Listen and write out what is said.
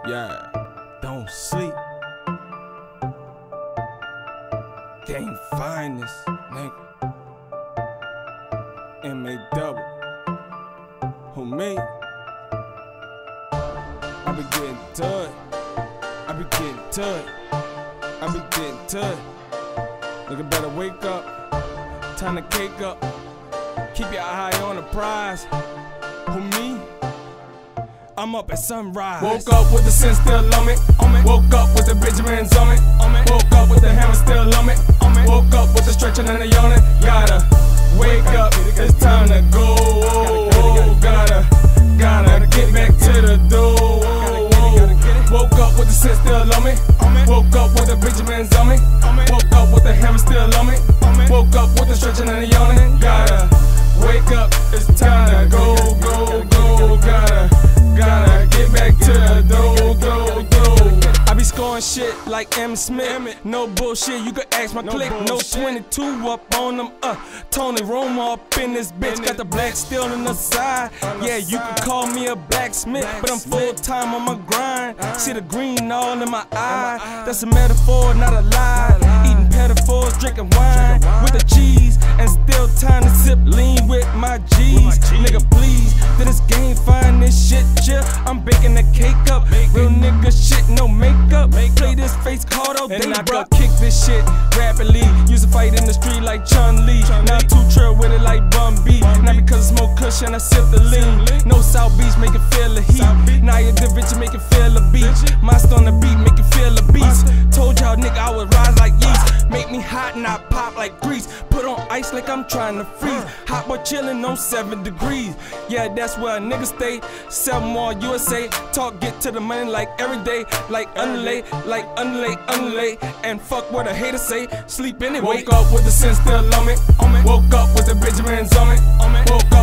Yeah, don't sleep. Can't find this nigga. MA double. Who me? I be getting to it. I be getting to it. I be getting to it. Nigga better wake up. Time to cake up. Keep your eye on the prize. Who me? I'm up at sunrise. Woke up with the sin still on me. Woke up with the Benjamins on me. Woke up with the hammer still on me. Woke up with the stretching and the yawning. Gotta wake up, it's time to go. Gotta get back to the door. Woke up with the sin still on me. Woke up with the Benjamins on me. Woke up with the hammer still on me. Woke up with the stretching and the yawning. Gotta wake up, it's time to go. Gotta get back to the door. I be scoring shit like Emmitt Smith. No bullshit, you can ask my clique. No 22 up on them. Tony Romo up in this bitch. Got the black steel on the side. Yeah, you can call me a blacksmith, but I'm full time on my grind. See the green all in my eye. That's a metaphor, not a lie. Eating pedophores, drinking wine with the cheese, and still time to sip lean with my G's. Nigga, please, did this game find this shit chill? I'm baking the cake up. Real nigga shit, no makeup. Play this face card all day, and I go kick this shit rapidly. Used to fight in the street like Chun-Li. Now too trail with it like Bun B. Not because I smoke kush and I sip the lean. No South Beach make it feel the heat. Now you're the rich make it feel the beat. Monster on the beat make it feel the beast. Told y'all nigga I would rise like yeast. Make me hot and I pop like grease. Put on ice like I'm trying to freeze. Hot boy chillin' on 7 degrees. Yeah, that's where a nigga stay. 7 more USA. Talk, get to the money like every day. Like underlay, and fuck what a hater say. Sleep anyway. Woke up with the sin still on me. Woke up with the Benjamins on me. Woke